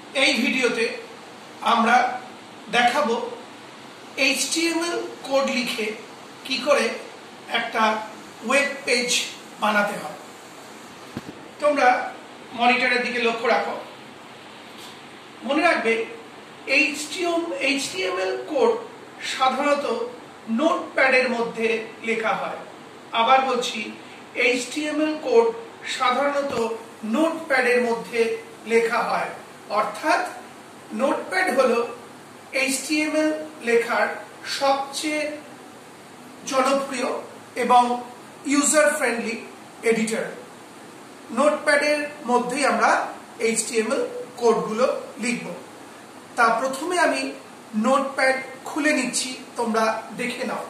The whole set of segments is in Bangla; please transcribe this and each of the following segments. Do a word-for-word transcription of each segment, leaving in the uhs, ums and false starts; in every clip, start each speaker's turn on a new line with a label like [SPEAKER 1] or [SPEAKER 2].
[SPEAKER 1] এই ভিডিওতে আমরা দেখাবো H T M L code লিখে কি করে একটা ওয়েব পেজ বানাতে হয়। তোমরা মনিটরের দিকে লক্ষ্য রাখো। মনে রাখবে H T M L code সাধারণত নোটপ্যাডের মধ্যে লেখা হয়। আবার বলছি, H T M L code সাধারণত নোটপ্যাডের মধ্যে লেখা হয়, অর্থাৎ নোটপ্যাড হলো এইচ টি এম এল লেখার সবচেয়ে জনপ্রিয় এবং ইউজার ফ্রেন্ডলি এডিটর। নোটপ্যাডের মধ্যেই আমরা এইচ টি এম এল কোডগুলো লিখব। তা প্রথমে আমি নোটপ্যাড খুলে নিচ্ছি, তোমরা দেখে নাও।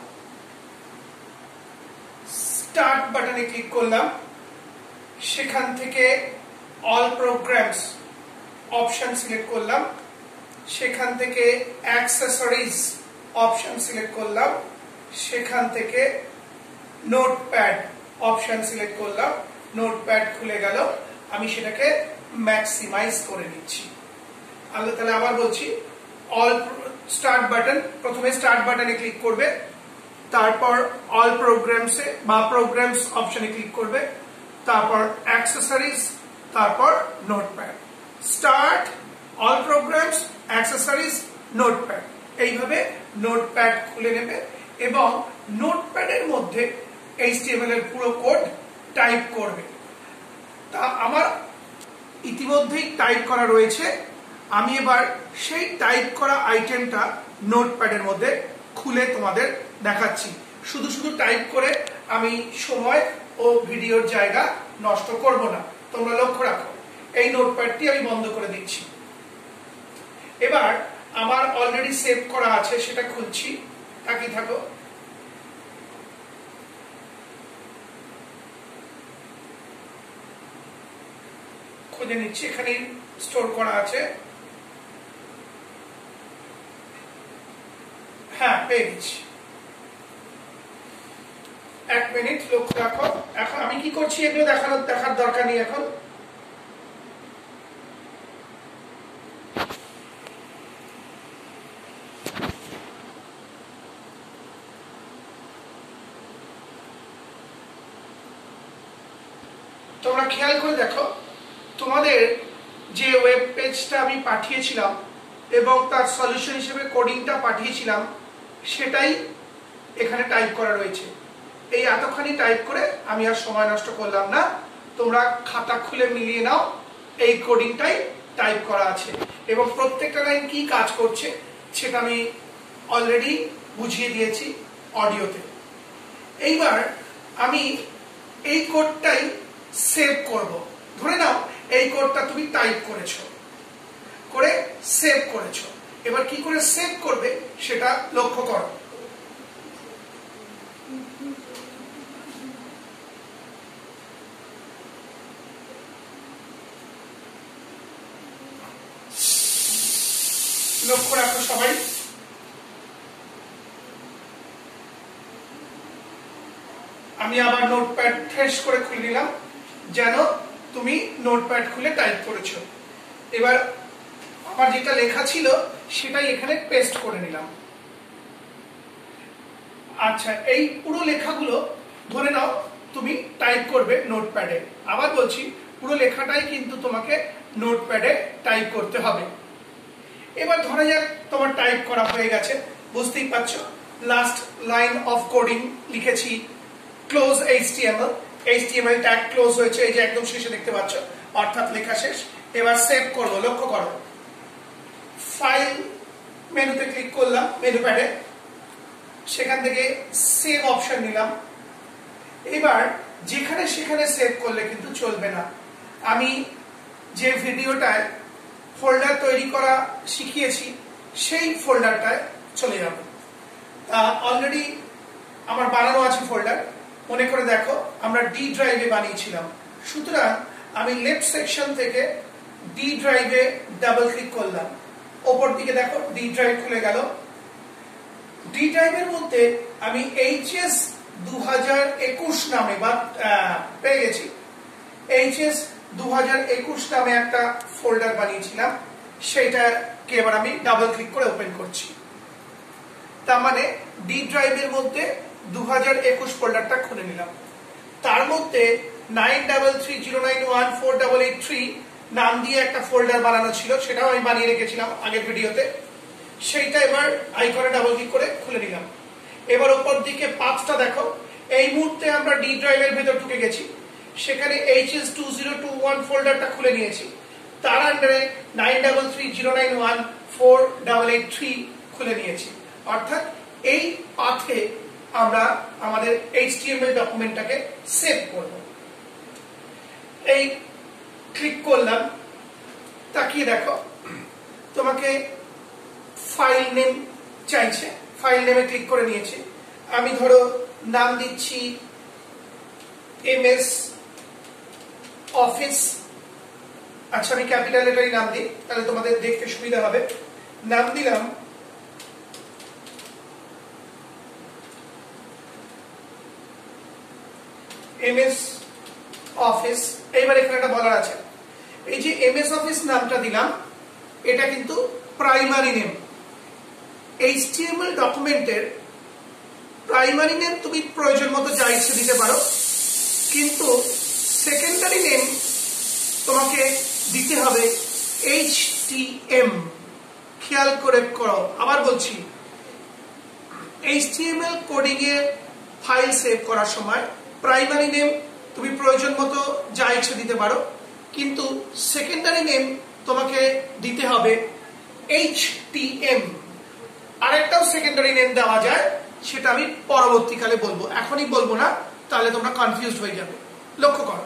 [SPEAKER 1] স্টার্ট বাটনে ক্লিক করলাম, সেখান থেকে অল প্রোগ্রামস অপশন সিলেক্ট করলাম, সেখান থেকে অ্যাক্সেসরিজ অপশন সিলেক্ট করলাম, সেখান থেকে নোটপ্যাড অপশন সিলেক্ট করলাম। নোটপ্যাড খুলে গেল, আমি সেটাকে ম্যাক্সিমাইজ করে নিচ্ছি। তাহলে আবার বলছি, অল স্টার্ট বাটন, প্রথমে স্টার্ট বাটনে ক্লিক করবে, তারপর অল প্রোগ্রামসে বা প্রোগ্রামস অপশনে ক্লিক করবে, তারপর অ্যাক্সেসরিজ, তারপর notepad. Start, all programs, accessories, notepad, এইভাবে নোটপ্যাড খুলে নেবে এবং নোটপ্যাডের মধ্যে এইচ টি এম এল এর পুরো কোড টাইপ করবে। তা আমার ইতিমধ্যেই টাইপ করা রয়েছে, আমি এবার সেই টাইপ করা আইটেমটা নোটপ্যাডের মধ্যে খুলে তোমাদের দেখাচ্ছি। শুধু শুধু টাইপ করে আমি সময় ও ভিডিওর জায়গা নষ্ট করব না, তোমরা লক্ষ্য রাখো। এই নোটপ্যাডটি আমি বন্ধ করে দিচ্ছি। এবার আমার অলরেডি সেভ করা আছে, সেটা খুলছি, তাকিয়ে থাকো। খুঁজে নিচ্ছি, এখানে স্টোর করা আছে। হ্যাঁ, পেয়ে গেছি। এক মিনিট লক্ষ্য রাখো। এখন আমি কি করছি এগুলো দেখানোর দেখার দরকার নেই। এখন তোমরা খেয়াল করে দেখো, তোমাদের যে ওয়েব পেজটা আমি পাঠিয়েছিলাম এবং তার সলিউশন হিসেবে কোডিংটা পাঠিয়েছিলাম, সেটাই এখানে টাইপ করা রয়েছে। এই এতখানি টাইপ করে আমি আর সময় নষ্ট করলাম না, তোমরা খাতা খুলে মিলিয়ে নাও। এই কোডিংটাই টাইপ করা আছে এবং প্রত্যেকটা লাইন কি কাজ করছে সেটা আমি অলরেডি বুঝিয়ে দিয়েছি অডিওতে। এইবার আমি এই কোডটাই সেভ করব। ধরে নাও এই কোডটা তুমি টাইপ করেছো, করে সেভ করেছো। এবার কি করে সেভ করবে সেটা লক্ষ্য করো। লক্ষ্য রাখো সবাই। আমি আবার নোটপ্যাড ফ্রেশ করে খুলে নিলাম, যেন তুমি নোটপ্যাড খুলে টাইপ করেছো। এবার আমার যেটা লেখা ছিল সেটাই এখানে পেস্ট করে নিলাম। আচ্ছা, এই পুরো লেখাগুলো ধরে নাও তুমি টাইপ করবে নোটপ্যাডে। আবার বলছি, পুরো লেখাটাই কিন্তু তোমাকে নোটপ্যাডে টাইপ করতে হবে। এবার ধরা যাক তোমার টাইপ করা হয়ে গেছে, বুঝতেই পারছো। লাস্ট লাইন অফ কোডিং লিখেছি, close H T M L. H T M L tag close হয়েছে, এই যে একদম শেষে দেখতে পাচ্ছ, অর্থাৎ লেখা শেষ। এবার সেভ করবো, লক্ষ্য করো। ফাইল মেনুতে ক্লিক করলাম, মেনু প্যাডে, সেখান থেকে সেভ অপশন নিলাম। এবার যেখানে সেখানে সেভ করলে কিন্তু চলবে না। আমি যে ভিডিওটায় ফোল্ডার তৈরি করা শিখিয়েছি সেই ফোল্ডারটায় চলে যাব। তা অলরেডি আমার বানানো আছে ফোল্ডার, মনে করে দেখো আমরা ডি ড্রাইভে বানিয়েছিলাম। সুতরাং আমি লেফট সেকশন থেকে ডি ড্রাইভে ডাবল ক্লিক করলাম, ওপর দিকে দেখো ডি ড্রাইভ খুলে গেল। ডি ড্রাইভের মধ্যে আমি এইচএস দু হাজার একুশ নামে বা পেয়ে গেছি, এইচএস দু হাজার একুশ নামে একটা ফোল্ডার বানিয়েছিলাম। সেটাকে এবার আমি ডাবল ক্লিক করে ওপেন করছি। তার মানে ডি ড্রাইভের মধ্যে দু হাজার একুশ ফোল্ডারটা খুলে নিলাম। তার মধ্যে nine double three zero nine one four double eight three নাম দিয়ে একটা ফোল্ডার বানানো ছিল, সেটাও আমি বানিয়ে রেখেছিলাম আগের ভিডিওতে। সেইটা এবার আইকনে ডাবল ক্লিক করে খুলে নিলাম। এবার উপর দিকে পাথটা দেখো, এই মুহূর্তে আমরা ডি ড্রাইভের ভেতর ঢুকে গেছি, সেখানে H S two zero two one ফোল্ডারটা খুলে নিয়েছি, তার আন্ডারে nine double three zero nine one four double eight three খুলে নিয়েছি। অর্থাৎ এই পাথে আমরা আমাদের এইচটিএমএল ডকুমেন্টটাকে সেভ করব। এই ক্লিক করলাম, তাকিয়ে দেখো তোমাকে ফাইল নেম চাইছে, ফাইল নেমে ক্লিক করে নিয়েছি। আমি ধরো নাম দিচ্ছি এমএস অফিস। আচ্ছা, আমি ক্যাপিটাল লেটারই নাম দিই, তাহলে তোমাদের দেখতে সুবিধা হবে। নাম দিলাম এমএস অফিস। এইবার এখানে একটা বলার আছে, এই যে এমএস অফিস নামটা দিলাম, এটা কিন্তু প্রাইমারি নেম। এইচটিএমএল ডকুমেন্টের প্রাইমারি নেম তুমি প্রয়োজন মতো যা ইচ্ছে দিতে পারো, কিন্তু সেকেন্ডারি নেম তোমাকে দিতে হবে এইচটিএম। খেয়াল করে করো, আবার বলছি, এইচটিএমএল কোডিং এ ফাইল সেভ করার সময় প্রাইমারি নেম তুমি প্রয়োজন মতো যা ইচ্ছে দিতে পারো, কিন্তু সেকেন্ডারি নেম তোমাকে দিতে হবে এইচটিএম। আরেকটাও সেকেন্ডারি নেম দেওয়া যায়, সেটা আমি পরবর্তীকালে বলবো, এখনই বলবো না, তাহলে তোমরা কনফিউজড হয়ে যাবে। লক্ষ্য করো,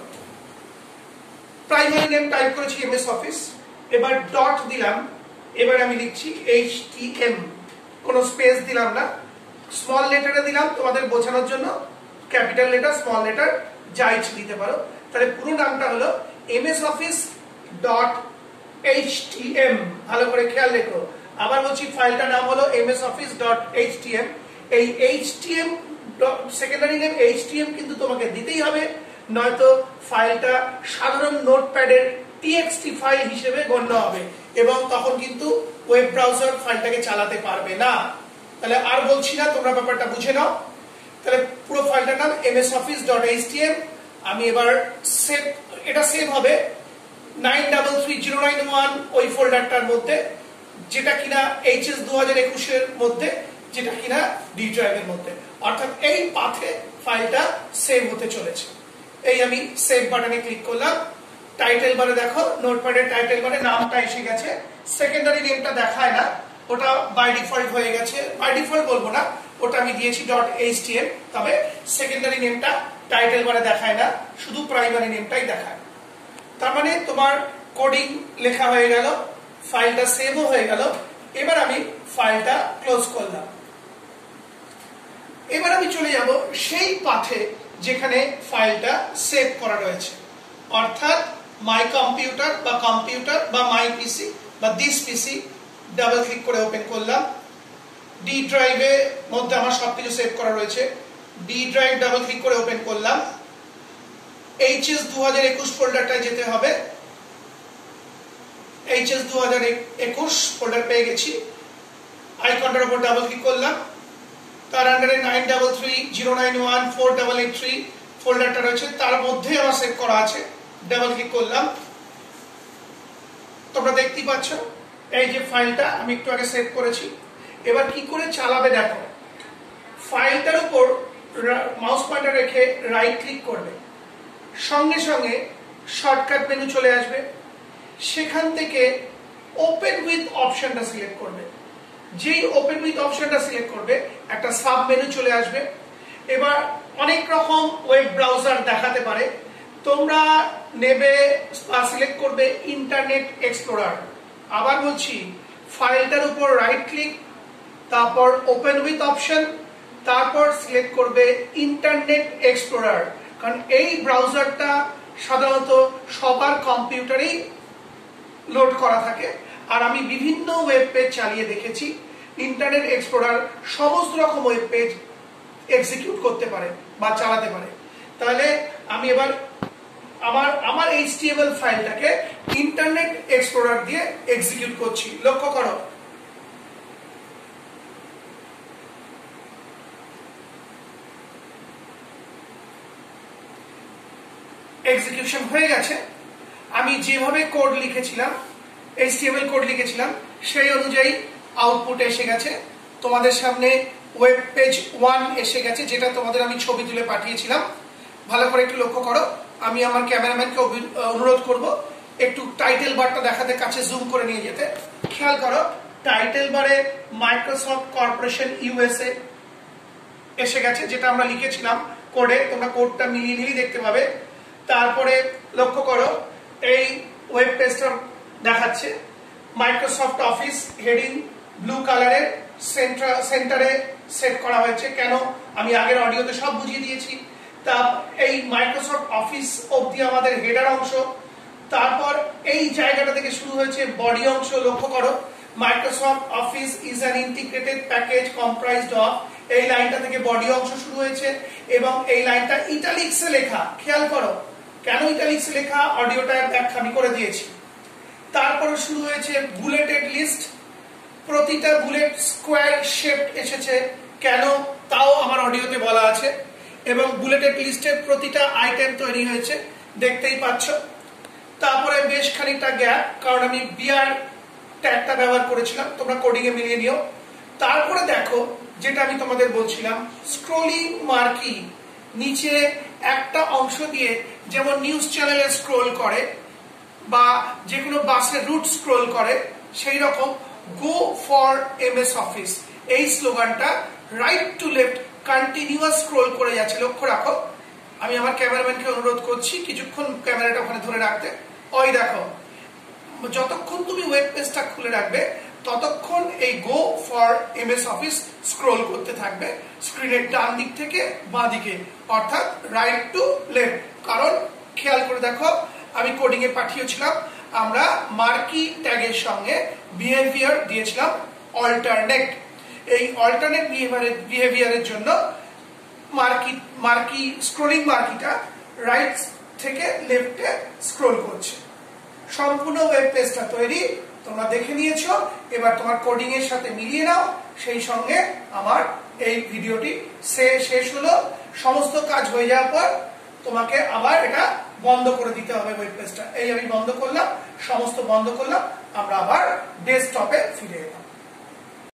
[SPEAKER 1] প্রাইমারি নেম টাইপ করেছি এমএস অফিস, এবার ডট দিলাম, এবার আমি লিখছি এইচটিএম, কোনো স্পেস দিলাম না, স্মল লেটারে দিলাম তোমাদের বোঝানোর জন্য, ক্যাপিটাল লেটার স্মল লেটার যা ইচ্ছে দিতে পারো। তাহলে পুরো নামটা হলো এমএস অফিস ডট এইচটিএম। ভালো করে খেয়াল রেখো, আবার বলছি, ফাইলটার নাম হলো এমএস অফিস ডট এইচটিএম। এই এইচটিএম সেকেন্ডারি নেম এইচটিএম কিন্তু তোমাকে দিতেই হবে, নয়তো ফাইলটা সাধারণ নোটপ্যাডের টিএক্সটি ফাইল হিসেবে গণ্য হবে এবং তখন কিন্তু ওয়েব ব্রাউজার ফাইলটাকে চালাতে পারবে না। তাহলে আর বলছি না, তোমরা ব্যাপারটা বুঝে নাও। তাহলে পুরো ফাইলটার নাম এমএস অফিস ডট এইচটিএম। আমি এবার সেভ, এটা সেভ হবে nine double three zero nine one ওই ফোল্ডারটার মধ্যে, যেটা কিনা এইচএস দু হাজার একুশের মধ্যে, যেটা কিনা ডি ড্রাইভের মধ্যে। অর্থাৎ এই পাথে ফাইলটা সেভ হতে চলেছে। এই আমি সেভ বাটনে ক্লিক করলাম। টাইটেল বারে দেখো, নোটপ্যাডের টাইটেল বারে নামটা এসে গেছে, সেকেন্ডারি নেমটা দেখায় না, ওটা বাই ডিফল্ট হয়ে গেছে। বাই ডিফল্ট বলবো না, ওটা আমি দিয়েছি ডট এইচটিএম, তবে সেকেন্ডারি নেমটা টাইটেল বারে দেখায় না, শুধু প্রাইমারি নেমটাই দেখায়। তার মানে তোমার কোডিং লেখা হয়ে গেল, ফাইলটা সেভও হয়ে গেল। এবার আমি ফাইলটা ক্লোজ করলাম। এবার আমি চলে যাব সেই পাথে যেখানে ফাইলটা সেভ করা রয়েছে, অর্থাৎ মাই কম্পিউটার বা কম্পিউটার বা মাই পিসি বা দিস পিসি। ডাবল ক্লিক করে ওপেন করলাম। ডি ড্রাইভের মধ্যে আমার সবকিছু সেভ করা রয়েছে। ডি ড্রাইভ ডাবল ক্লিক করে ওপেন করলাম। এইচএস দু হাজার একুশ ফোল্ডারটায় যেতে হবে। এইচএস দু হাজার একুশ ফোল্ডার পেয়ে গেছি। আইকনটার উপর ডাবল ক্লিক করলাম। তার আন্ডারে nine double three zero nine one four double eight three ফোল্ডারটা রয়েছে, তার মধ্যে আমার সেভ করা আছে। ডাবল ক্লিক করলাম। তোমরা দেখতেই পাচ্ছ এই যে ফাইলটা আমি একটু আগে সেভ করেছি। এবার কি করে চালাবে দেখো, ফাইলটার উপর মাউস পয়েন্টার রেখে রাইট ক্লিক করবে, সঙ্গে সঙ্গে শর্টকাট মেনু চলে আসবে। সেখান থেকে ওপেন উইথ অপশনটা সিলেক্ট করবে। যেই ওপেন উইথ অপশনটা সিলেক্ট করবে, একটা সাব মেনু চলে আসবে। এবার অনেক রকম ওয়েব ব্রাউজার দেখাতে পারে, তোমরা নেবে বা সিলেক্ট করবে ইন্টারনেট এক্সপ্লোরার। আবার বলছি, ফাইলটার উপর রাইট ক্লিক, তারপর ওপেন উইথ অপশন, তারপর সিলেক্ট করবে ইন্টারনেট এক্সপ্লোরার। কারণ এই ব্রাউজারটা সাধারণত সবার কম্পিউটারেই লোড করা থাকে, আর আমি বিভিন্ন ওয়েব পেজ চালিয়ে দেখেছি ইন্টারনেট এক্সপ্লোরার সমস্ত রকম ওয়েব পেজ এক্সিকিউট করতে পারে বা চালাতে পারে। তাহলে আমি এবার আমার আমার এইচটিএমএল ফাইলটাকে ইন্টারনেট এক্সপ্লোরার দিয়ে এক্সিকিউট করছি। লক্ষ্য করো, এক্সিকিউশন হয়ে গেছে। আমি যেভাবে কোড লিখেছিলাম, এইচটিএমএল কোড লিখেছিলাম, সেই অনুযায়ী আউটপুট এসে গেছে। তোমাদের সামনে ওয়েব পেজ ওয়ান এসে গেছে, যেটা তোমাদের আমি ছবি তুলে পাঠিয়েছিলাম। ভালো করে একটু লক্ষ্য করো। আমি আমার ক্যামেরাম্যানকে অনুরোধ করব একটু টাইটেল বারটা দেখাতে, কাছে জুম করে নিয়ে যেতে। খেয়াল করো, টাইটেল বারে মাইক্রোসফট কর্পোরেশন ইউএসএ এসে গেছে, যেটা আমরা লিখেছিলাম কোডে। তোমরা কোডটা মিলিয়ে নিলেই দেখতে পাবে। তারপরে লক্ষ্য করো, এই ওয়েব পেজটা দেখাচ্ছে মাইক্রোসফট অফিস হেডিং ব্লু কালারের সেন্টারে সেট করা হয়েছে। কেন? আমি আগের অডিওতে সব বুঝিয়ে দিয়েছি। তা এই মাইক্রোসফট অফিস অবধি আমাদের হেডার অংশ। তারপর এই জায়গাটা থেকে শুরু হয়েছে বডি অংশ। লক্ষ্য করো, Microsoft Office is an integrated package comprised of, এই লাইনটা থেকে বডি অংশ শুরু হয়েছে এবং এই লাইনটা ইটালিক্সে লেখা। খেয়াল করো কেন ইটালিক্সে লেখা, অডিওটা ব্যাখ্যা আমি করে দিয়েছি। তারপরে শুরু হয়েছে বুলেটেড লিস্ট, প্রতিটা বুলেট স্কোয়ার শেপড এসেছে। কেন? তাও আমার অডিওতে বলা আছে। এবং বুলেটেড লিস্টের প্রতিটা আইটেম তৈরি হয়েছে, দেখতেই পাচ্ছ। তারপরে বেশ খানিকটা গ্যাপ, কারণ আমি বিআর ট্যাগটা ব্যবহার করেছিলাম, তোমরা কোডিং এ মিলিয়ে নিও। তারপরে দেখো, যেটা আমি তোমাদের বলছিলাম, স্ক্রোলিং মার্কি, নিচে একটা অংশ দিয়ে যেমন নিউজ চ্যানেলে স্ক্রোল করে বা যে কোনো বাসের রুট স্ক্রোল করে, সেই রকম গো ফর এমএস অফিস, এই স্লোগানটা right to left continuous scroll করে যাচ্ছে। লক্ষ্য রাখো, আমি আমার ক্যামেরাম্যানকে অনুরোধ করছি কিছুক্ষণ ক্যামেরাটা ওখানে ধরে রাখতে। ওই দেখো, যতক্ষণ তুমি ওয়েব পেজটা খুলে রাখবে ততক্ষণ এই go for MS Office scroll করতে থাকবে স্ক্রিনের ডান দিক থেকে বাঁ দিকে, অর্থাৎ রাইট টু লেফট। কারণ খেয়াল করে দেখো, আমি কোডিং এ পাঠিয়েছিলাম, আমরা মার্কি ট্যাগের সঙ্গে বিহেভিয়ার দিয়েছিলাম অল্টারনেট। এই অল্টারনেট বিহেভিয়ারের বিহেভিয়ারের জন্য মার্কি মার্কি স্ক্রোলিং মার্কিটা রাইট থেকে লেফটে স্ক্রোল করছে। সম্পূর্ণ ওয়েব পেজটা তৈরি, তোমরা দেখে নিয়েছো। এবার তোমার কোডিং এর সাথে মিলিয়ে নাও। সেই সঙ্গে আমার এই ভিডিওটি শেষ হলো। সমস্ত কাজ হয়ে যাওয়ার পর তোমাকে আবার এটা বন্ধ করে দিতে হবে ওয়েব পেজটা। এই আমি বন্ধ করলাম, সমস্ত বন্ধ করলাম, আমরা আবার ডেস্কটপে ফিরে এলাম।